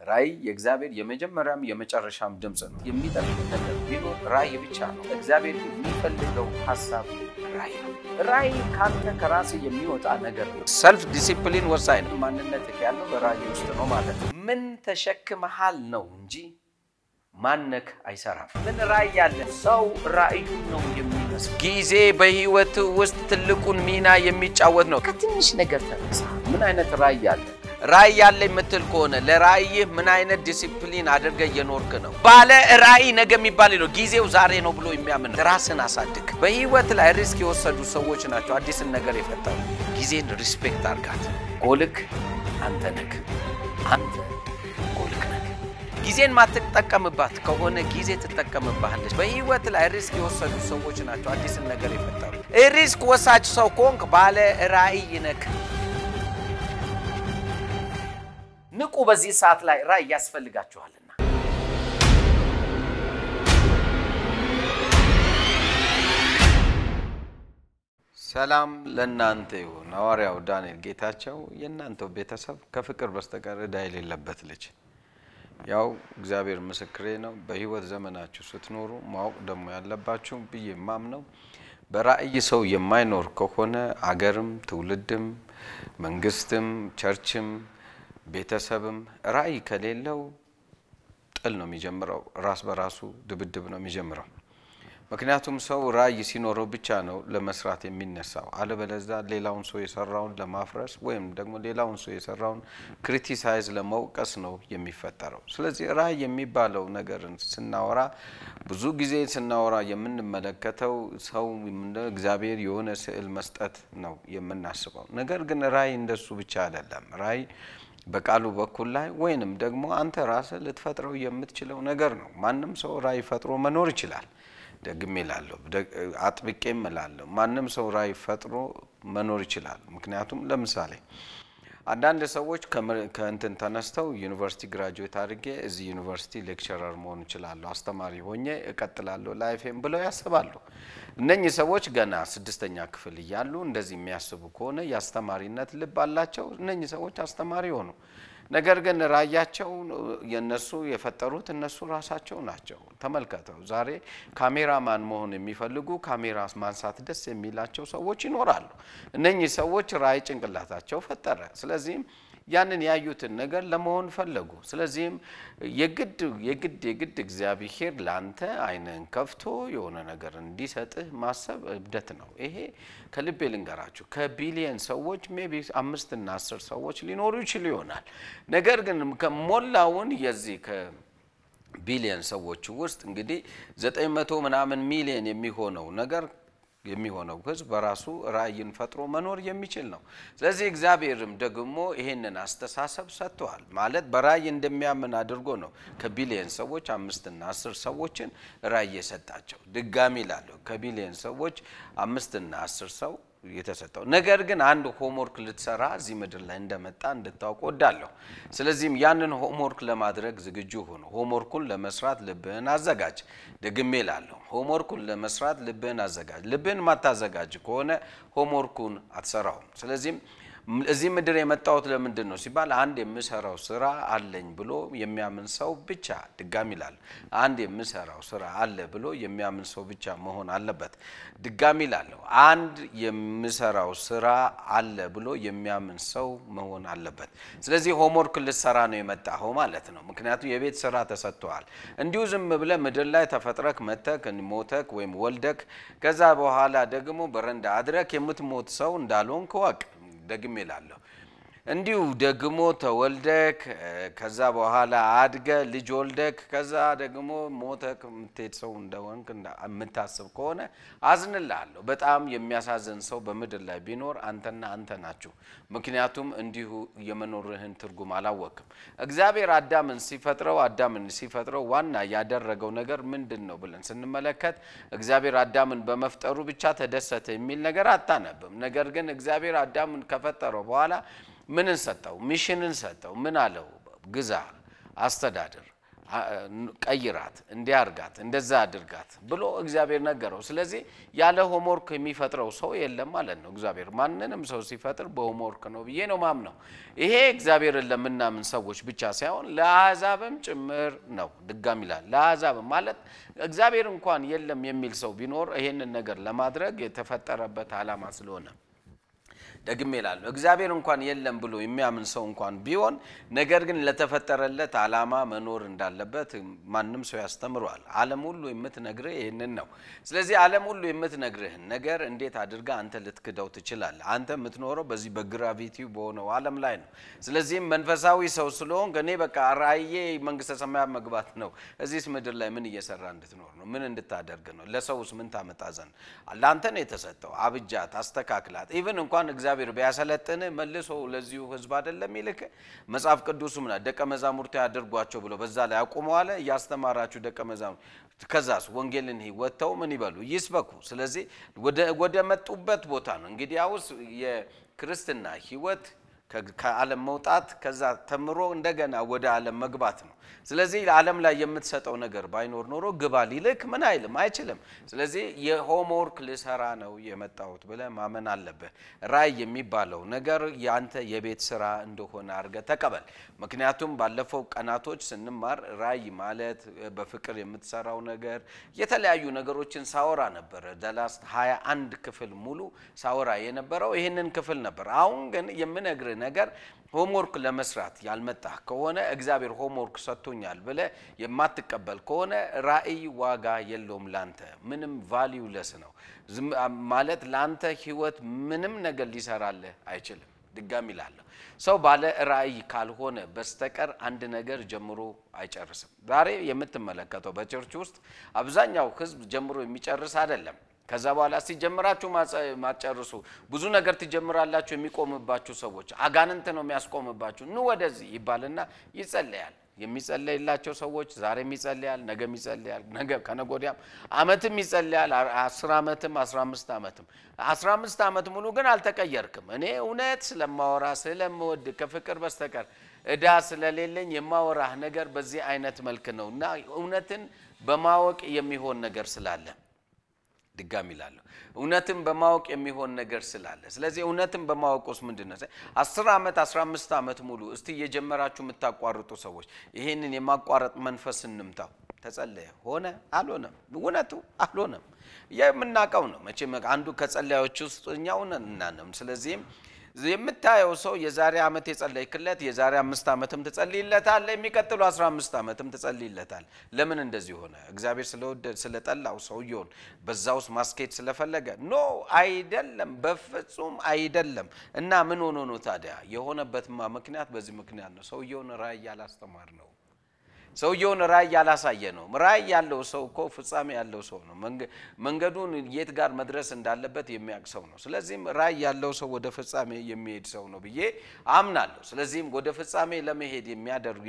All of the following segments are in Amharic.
ራይ የእግዚአብሔር የመጀመሪያም የመጨረሻም ድምጽ ነው የሚጠቅም ነገር ቢኖር ራይ ብቻ ነው እግዚአብሔር የሚፈልገው ሐሳብ ራይ ነው ራይ ካንተ ከራስ የሚወጣ ነገር ነው ሰልፍ ዲሲፕሊን ወሳኝ ነው ማንነት ያለው በራይ ውስጥ ነው ማለት ምን ተሸክመሃል ነው እንጂ ማንነክ አይሰራም ምን ራይ ያለ ሰው ራይዩ ነው የሚመስ ጊዜ በህይወት ውስጥ ትልቁን ሚና የሚጫወት ነው ከትንሽ ነገር ተነሳ ምን አይነት ራይ ያለ ራይ ያለ የምትል ከሆነ ለራይህ ምን አይነት ዲሲፕሊን አድርገ የኖርክ ነው ባለ ራይ ነገ የሚባል ነው ጊዜው ዛሬ ነው ብሎ የሚያምን ራስን አሳድግ በህይወት ላይ ሪስክ የወሰዱ ሰዎች ናቸው አዲስን ነገር የፈጠሩ ጊዜን ሪስፔክት አድርጋት ጎልክ አንተ ነክ አንተ ጎልክ ነክ ጊዜን ማትጠቀምባት ከሆነ ጊዜ ትጠቀምባለች በህይወት ላይ ሪስክ የወሰዱ ሰዎች ናቸው አዲስን ነገር የፈጠሩ ሪስክ ወሳጅ ሰው ኮንክ ባለ ራይ ነክ ንቁ በዚህ ሰዓት ላይ ራይ ያስፈልጋችኋልና ሰላም ለእናንተ ይሁን ሐዋርያው ዳንኤል ጌታቸው የእናንተው ቤተሰብ ከፍቅር በስተቀር ዳይ የሌለበት ልጅ ያው እግዚአብሔር ምስክሬ ነው በህይወት ዘመናችሁ ስትኖሩ ማወቅ ደሞ ያለባችሁ ብዬ ማምነው በራእይ ሰው የማይኖር ከሆነ አገርም ትውልድም መንግስትም ቸርችም ቤተሰብም ራይ ከሌለው ጥል ነው የሚጀምረው ራስ በራሱ ድብድብ ነው የሚጀምረው ምክንያቱም ሰው ራይ ሲኖረው ብቻ ነው ለመስራት የሚነሳው አለበለዛ ሌላውን ሰው የሰራውን ለማፍረስ ወይም ደግሞ ሌላውን ሰው የሰራውን ክሪቲሳይዝ ለመውቀስ ነው የሚፈጠረው ስለዚህ ራይ የሚባለው ነገርን ስናወራ ብዙ ጊዜ ስናወራ የምንመለከተው ሰው እግዚአብሔር የሆነ ስዕል መስጠት ነው የምናስበው ነገር ግን ራይ እንደሱ ብቻ አይደለም ራይ በቃሉ በኩል ላይ ወይንም ደግሞ አንተ ራስህ ልትፈጥረው የምትችለው ነገር ነው ማንንም ሰው ራይ ፈጥሮ መኖር ይችላል ደግሜ ይላልው አጥብቄም እላለሁ ማንንም ሰው ራይ ፈጥሮ መኖር ይችላል ምክንያቱም ለምሳሌ አንዳንድ ሰዎች ከእንትን ተነስተው ዩኒቨርሲቲ ግራጁዌት አድርጌ እዚህ ዩኒቨርሲቲ ሌክቸረር መሆን ይችላል አስተማሪ ሆኜ እቀጥላለሁ ላይፌም ብለው ያስባሉ እነኚህ ሰዎች ገና 6ኛ ክፍል ይያሉ እንደዚህ የሚያስቡ ከሆነ ያስተማሪነት ልብ አላቸው እነኚህ ሰዎች አስተማሪ ሆኑ ነገር ግን ራያቸው የነሱ የፈጠሩት እነሱ ራሳቸው ናቸው ተመልከተው ዛሬ ካሜራማን መሆን የሚፈልጉ ካሜራ ማንሳት ደስ የሚላቸው ሰዎች ይኖራሉ እነኚህ ሰዎች ራይ ጭንቅላታቸው ፈጠረ ስለዚህ ያንን ያዩትን ነገር ለመሆን ፈለጉ ስለዚህ የግድ እግዚአብሔር ላንተ አይነን ከፍቶ የሆነ ነገር እንዲሰጥህ ማሰብ እብደት ነው ይሄ ከልቤ ልንገራችሁ ከቢሊየን ሰዎች ሜቢ 5 እና 10 ሰዎች ሊኖሩ ይችላሉ ይሆናል ነገር ግን ከሞላውን የዚህ ከቢሊየን ሰዎች ውስጥ እንግዲህ 900 ምናምን ሚሊየን የሚሆነው ነገር የሚሆነው ህዝብ በራሱ ራይን ፈጥሮ መኖር የሚችል ነው ስለዚህ እግዚአብሔርም ደግሞ ይሄንን አስተሳሰብ ሰጥቷል ማለት በራይ እንደሚያምን አድርጎ ነው ከቢሊየን ሰዎች 5 እና 10 ሰዎችን ራይ የሰጣቸው ድጋሚ ይላል ከቢሊየን ሰዎች 5 እና 10 ሰው የተሰጠው ነገር ግን አንድ ሆምወርክ ልትሰራ እዚህ ምድር ላይ እንደመጣ እንድታውቁ ወዳለሁ ስለዚህም ያንን ሆምወርክ ለማድረግ ዝግጁ ሆኖ ሆምወርኩን ለመስራት ልብህን አዘጋጅ ደግሜ ይላልው ሆምወርኩን ለመስራት ልብህን አዘጋጅ ልብህን ማታዘጋጅ ከሆነ ሆምወርኩን አትሰራውም ስለዚህም እዚህ ምድር የመጣሁት ለምንድን ነው ሲባል አንድ የምሰራው ስራ አለኝ ብሎ የሚያምን ሰው ብቻ ድጋሚ ይላል አንድ የምሰራው ስራ አለ ብሎ የሚያምን ሰው ብቻ መሆን አለበት ድጋሚ ይላል አንድ የምሰራው ስራ አለ ብሎ የሚያምን ሰው መሆን አለበት ስለዚህ ሆምወርክ ልትሰራ ነው የመጣው ማለት ነው ምክንያቱም የቤት ስራ ተሰጥቷል እንዲሁ ዝም ብለ ምድር ላይ ተፈጥረክ መተክ ሞተክ ወይም ወልደክ ከዛ በኋላ ደግሞ በረንዳ አድረክ የምትሞት ሰው እንዳልሆንክ ወቅ ደግሜ ይላልው እንዲሁ ደግሞ ተወልደክ ከዛ በኋላ አድገ ልጅ ወልደክ ከዛ ደግሞ ሞተክ ምትሄድ ሰው እንደወንክ እንደምታስብ ከሆነ አዝንልሃለሁ በጣም የሚያሳዝን ሰው በምድር ላይ ቢኖር አንተና አንተ ናችሁ ምክንያቱም እንዲሁ የመኖርህን ትርጉም አላወቅም እግዚአብሔር አዳምን ሲፈጥረው ዋና ያደረገው ነገር ምንድነው ብለን ስንመለከት እግዚአብሔር አዳምን በመፍጠሩ ብቻ ተደሰተ የሚል ነገር አታነብም ነገር ግን እግዚአብሔር አዳምን ከፈጠረው በኋላ ምንን ሰጠው ሚሽንን ሰጠው ምን አለው ግዛ አስተዳደር ቀይራት እንዲያርጋት እንደዛ አድርጋት ብሎ እግዚአብሔር ነገረው ስለዚህ ያለ ሆምወርክ የሚፈጥረው ሰው የለም ማለት ነው እግዚአብሔር ማንንም ሰው ሲፈጥር በሆምወርክ ነው ብዬ ነው ማምነው ይሄ እግዚአብሔርን ለምናምን ሰዎች ብቻ ሳይሆን ለአሕዛብም ጭምር ነው ድጋሚ ይላል ለአሕዛብ ማለት እግዚአብሔር እንኳን የለም የሚል ሰው ቢኖር ይሄንን ነገር ለማድረግ የተፈጠረበት ዓላማ ስለሆነ ደግሜ እላለሁ እግዚአብሔር እንኳን የለም ብሎ የሚያምን ሰው እንኳን ቢሆን ነገር ግን ለተፈጠረለት ዓላማ መኖር እንዳለበት ማንንም ሰው ያስተምራል ዓለም ሁሉ የምትነግርህ ይሄንን ነው ስለዚህ ዓለም ሁሉ የምትነግርህ ነገር እንዴት አድርጋ አንተ ልትክደው ትችላለህ አንተ የምትኖረው በዚህ በግራቪቲው በሆነው ዓለም ላይ ነው ስለዚህ መንፈሳዊ ሰው ስለሆንክ እኔ በቃ ራእዬ መንግስተ ሰማያት መግባት ነው እዚህስ ምድር ላይ ምን እየሰራ እንድትኖር ነው ምን እንድታደርግ ነው ለሰውስ ምን ታመጣ ዘንድ ላንተ ነው የተሰጠው አብጃት አስተካክላት ኢቭን እንኳን እግዚአብሔር ቢያሰለጥን መልሶ ለዚሁ ህዝብ አይደለም ይልክ መጽሐፍ ቅዱስም ነው ደቀ መዛሙርቱ ያደርጓቸው ብሎ በዛ ላይ አቆመዋለ ያስተማራችሁ ደቀ መዛሙርቱ ከዛስ ወንጌልን ወጥተው ምን ይበሉ ይስበኩ ስለዚህ ወደ መጡበት ቦታ ነው እንግዲህ ያውስ የክርስትና ህይወት ከዓለም መውጣት ከዛ ተምሮ እንደገና ወደ ዓለም መግባት ነው ስለዚህ ዓለም ላይ የምትሰጠው ነገር ባይኖር ኖሮ ግባ ሊልክ ምን አይልም አይችልም ስለዚህ የሆምወርክ ልሰራ ነው የመጣሁት ብለ ማመን አለበት ራይ የሚባለው ነገር ያንተ የቤት ስራ እንደሆነ አርገ ተቀበል ምክንያቱም ባለፈው ቀናቶች ስንማር ራይ ማለት በፍቅር የምትሰራው ነገር የተለያዩ ነገሮችን ሳወራ ነበር ዳላስ 21 ክፍል ሙሉ ሳወራ የነበረው ይሄንን ክፍል ነበር አሁን ግን የምነግር ነገር ሆምወርክ ለመስራት ያልመጣ ከሆነ እግዚአብሔር ሆምወርክ ሰጥቶኛል ብለ የማትቀበል ከሆነ ራእይ ዋጋ የለውም ላንተ ምንም ቫልዩለስ ነው ማለት ላንተ ህይወት ምንም ነገር ሊሰራልህ አይችልም ድጋሚ ይላል ሰው ባለ ራእይ ካልሆነ በስተቀር አንድ ነገር ጀምሮ አይጨርስም ዛሬ የምትመለከተው በቸርች ውስጥ አብዛኛው ህዝብ ጀምሮ የሚጨርስ አይደለም ከዛ በኋላ ሲጀምራችሁ ማጨርሱ ብዙ ነገር ትጀምራላችሁ የሚቆምባችሁ ሰዎች አጋንንት ነው የሚያስቆምባችሁ ኑ ወደዚህ ይባልና ይጸልያል የሚጸልይላቸው ሰዎች ዛሬም ይጸልያል ነገም ይጸልያል ነገ ከነጎዲያም አመትም ይጸልያል 10 አመትም 15 አመትም 15 አመት ሙሉ ግን አልተቀየርክም እኔ እውነት ስለማወራ ስለምወድ ከፍቅር በስተቀር እዳ ስለሌለኝ የማወራህ ነገር በዚህ አይነት መልክ ነውና እውነትን በማወቅ የሚሆን ነገር ስላለ ድጋሚ ይላል እውነትን በማወቅ የሚሆን ነገር ስላለ ስለዚህ እውነትን በማወቅስ ምንድነው 10 አመት 15 አመት ሙሉ እስቲ የጀመራችሁ የምታቋርጡ ሰዎች ይሄንን የማቋረጥ መንፈስ እንምታው ተጸለየ ሆነ አልሆነም እውነቱ አልሆነም የምናቀው ነው መቼም አንዱ ከጸለያዎች ውስጥ እኛው ነን ስለዚህ የምታየው ሰው የዛሬ አመት የጸለይክለት የዛሬ 5 አመትም ተጸልይለታል የሚቀጥሉ 15 አመትም ተጸልይለታል ለምን እንደዚህ ሆነ እግዚአብሔር ስለጠላው ሰውየውን በዛውስ ማስኬት ስለፈለገ ኖ አይደለም በፍጹም አይደለም እና ምን ሆኖ ነው ታዲያ የሆነበት ምክንያት በዚህ ምክንያት ነው ሰውየውን ራእይ ያላስተማር ነው ሰውየውን ራእይ ያላሳየ ነው ራእይ ያለው ሰው እኮ ፍጻሜ ያለው ሰው ነው መንገዱን የት ጋር መድረስ እንዳለበት የሚያውቅ ሰው ነው ስለዚህ ራእይ ያለው ሰው ወደ ፍጻሜ የሚሄድ ሰው ነው ብዬ አምናለሁ ስለዚህ ወደ ፍጻሜ ለመሄድ የሚያደርጉ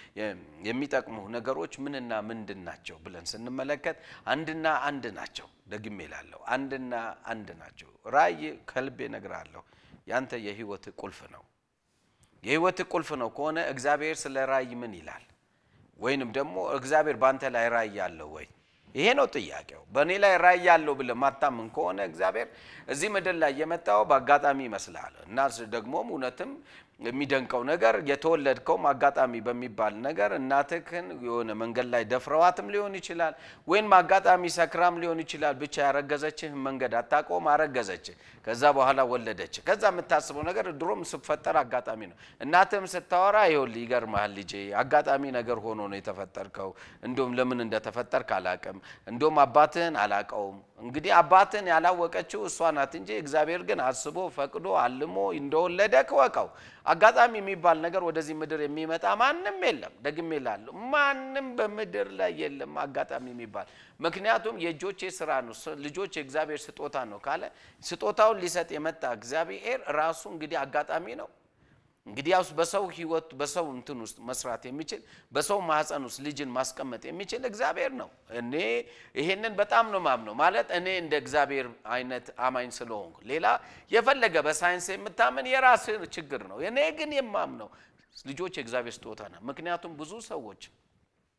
የሚጠቅሙ ነገሮች ምንና ምንድን ናቸው ብለን ስንመለከት አንድና አንድ ናቸው ደግሜ እላለሁ አንድና አንድ ናቸው ራእይ ከልቤ ነግራለሁ ያንተ የህይወት ቁልፍ ነው የህይወት ቁልፍ ነው ከሆነ እግዚአብሔር ስለ ራእይ ምን ይላል ወይንም ደግሞ እግዚአብሔር ባንተ ላይ ራእይ ያለው ወይ ይሄ ነው ጥያቄው በእኔ ላይ ራእይ ያለው ብለ ማታምን ከሆነ እግዚአብሔር እዚህ ምድር ላይ የመጣው በአጋጣሚ ይመስላል እና ደግሞም እውነትም የሚደንቀው ነገር የተወለድከው አጋጣሚ በሚባል ነገር እናትህን የሆነ መንገድ ላይ ደፍረዋትም ሊሆን ይችላል ወይን አጋጣሚ ሰክራም ሊሆን ይችላል ብቻ ያረገዘችህ መንገድ አጣቆም አረገዘች ከዛ በኋላ ወለደች ከዛ የምታስበው ነገር ድሮም ሲፈጠር አጋጣሚ ነው እናትህም ስታወራ ይሁን ይገርማል ልጄ አጋጣሚ ነገር ሆኖ ነው የተፈጠርከው እንደውም ለምን እንደተፈጠርክ አላቀም እንደውም አባትህን አላቀውም እንግዲህ አባትህን ያላወቀችው እሷ ናት እንጂ እግዚአብሔር ግን አስቦ ፈቅዶ አልሞ እንደወለደክ ወቀው አጋጣሚ የሚባል ነገር ወደዚህ ምድር የሚመጣ ማንንም የለም ደግሜ እላለሁ ማንንም በምድር ላይ የለም አጋጣሚ የሚባል ምክንያቱም የጆቼ ስራ ነው ልጆች የእግዚአብሔር ስጦታ ነው ካለ ስጦታውን ሊሰጥ የመጣ እግዚአብሔር ራሱ እንግዲህ አጋጣሚ ነው እንግዲህ ያውስ በሰው ህይወት በሰው እንትን ውስጥ መስራት የሚችል በሰው ማህፀን ውስጥ ልጅን ማስቀመጥ የሚችል እግዚአብሔር ነው እኔ ይሄንን በጣም ነው ማምነው ማለት እኔ እንደ እግዚአብሔር አይነት አማኝ ስለሆንኩ ሌላ የፈለገ በሳይንስ የምታመን የራስ ችግር ነው እኔ ግን የማምነው ልጆች የእግዚአብሔር ስጦታ ነው ምክንያቱም ብዙ ሰዎች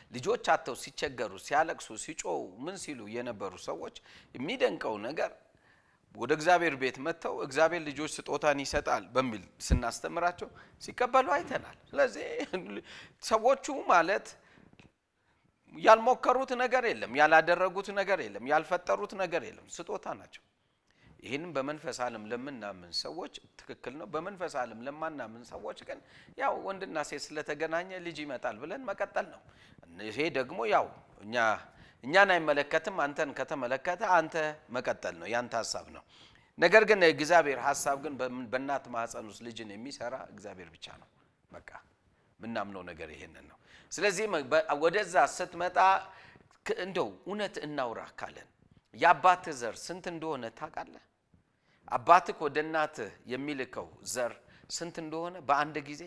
ልጆች አጥተው ሲቸገሩ ሲያለቅሱ ሲጮው ምን ሲሉ የነበሩ ሰዎች የሚደንቀው ነገር ወደ እግዚአብሔር ቤት መጥተው እግዚአብሔር ልጆች ስጦታን ይሰጣል በሚል ስናስተምራቸው ሲቀበሉ አይተናል። ስለዚህ ሰዎቹ ማለት ያልሞከሩት ነገር የለም፣ ያላደረጉት ነገር የለም፣ ያልፈጠሩት ነገር የለም፣ ስጦታ ናቸው። ይሄንን በመንፈስ ዓለም ለምናምን ሰዎች ትክክል ነው። በመንፈስ ዓለም ለማናምን ሰዎች ግን ያው ወንድና ሴት ስለተገናኘ ልጅ ይመጣል ብለን መቀጠል ነው። ይሄ ደግሞ ያው እኛን አይመለከትም። አንተን ከተመለከተ አንተ መቀጠል ነው፣ ያንተ ሐሳብ ነው። ነገር ግን እግዚአብሔር ሐሳብ ግን በእናት ማህፀን ውስጥ ልጅን የሚሰራ እግዚአብሔር ብቻ ነው። በቃ ምናምነው ነገር ይሄንን ነው። ስለዚህ ወደዛ ስትመጣ እንደው እውነት እናውራ ካለን ያባት ዘር ስንት እንደሆነ ታውቃለህ? አባትህ ወደ እናትህ የሚልከው ዘር ስንት እንደሆነ በአንድ ጊዜ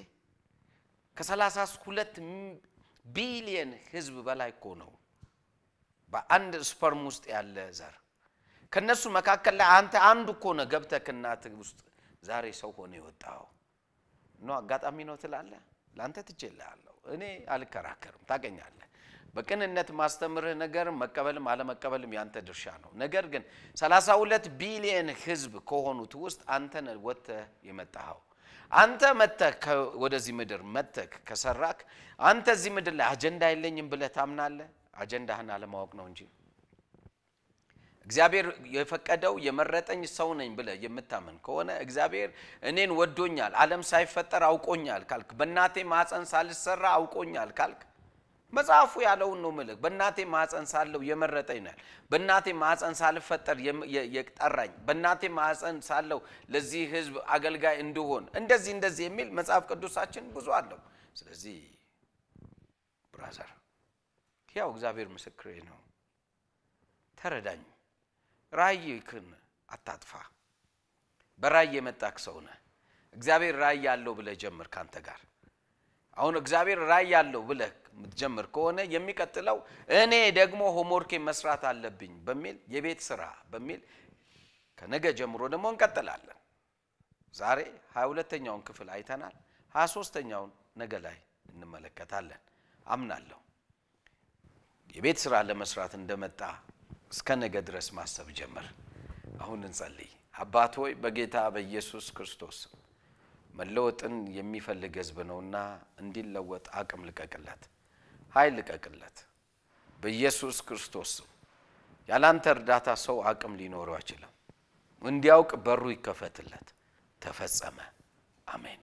ከ32 ቢሊየን ህዝብ በላይ እኮ ነው በአንድ ስፐርም ውስጥ ያለ ዘር። ከነሱ መካከል ላይ አንተ አንዱ እኮ ነው ገብተህ ከእናትህ ውስጥ ዛሬ ሰው ሆነ የወጣው ነው። አጋጣሚ ነው ትላለህ? ላንተ ትችላለህ። እኔ አልከራከርም። ታገኛለህ። በቅንነት ማስተምርህ ነገር መቀበልም አለመቀበልም ያንተ ድርሻ ነው። ነገር ግን 32 ቢሊየን ህዝብ ከሆኑት ውስጥ አንተ ነህ ወጥተህ የመጣኸው። አንተ መጥተህ ወደዚህ ምድር መጥተህ ከሰራክ አንተ እዚህ ምድር ላይ አጀንዳ የለኝም ብለህ ታምናለህ። አጀንዳህን አለማወቅ ነው እንጂ እግዚአብሔር የፈቀደው የመረጠኝ ሰው ነኝ ብለህ የምታምን ከሆነ እግዚአብሔር እኔን ወዶኛል ዓለም ሳይፈጠር አውቆኛል ካልክ በእናቴ ማህፀን ሳልሰራ አውቆኛል ካልክ መጽሐፉ ያለው ነው ማለት በእናቴ ማህፀን ሳለው የመረጠኝ ነው። በእናቴ ማህፀን ሳልፈጠር የጠራኝ በእናቴ ማህፀን ሳለው ለዚህ ህዝብ አገልጋይ እንደሆን እንደዚህ የሚል መጽሐፍ ቅዱሳችን ብዙ አለው። ስለዚህ ብራዘር ያው እግዚአብሔር ምስክሬ ነው። ተረዳኝ። ራእይህን አታጥፋ። በራእይ የመጣክ ሰው ነህ። እግዚአብሔር ራእይ ያለው ብለህ ጀምር ካንተ ጋር። አሁን እግዚአብሔር ራእይ ያለው ብለህ ምትጀምር ከሆነ የሚቀጥለው እኔ ደግሞ ሆምወርክ መስራት አለብኝ በሚል የቤት ስራ በሚል ከነገ ጀምሮ ደግሞ እንቀጥላለን። ዛሬ 22ኛውን ክፍል አይተናል። 23ኛውን ነገ ላይ እንመለከታለን። አምናለሁ የቤት ስራ ለመስራት እንደመጣ እስከ ነገ ድረስ ማሰብ ጀምር። አሁን እንጸልይ። አባት ሆይ በጌታ በኢየሱስ ክርስቶስ መለወጥን የሚፈልግ ህዝብ ነውና እንዲለወጥ አቅም ልቀቅለት፣ ኃይል ልቀቅለት በኢየሱስ ክርስቶስ። ያላንተ እርዳታ ሰው አቅም ሊኖረው አይችልም። እንዲያውቅ በሩ ይከፈትለት። ተፈጸመ። አሜን።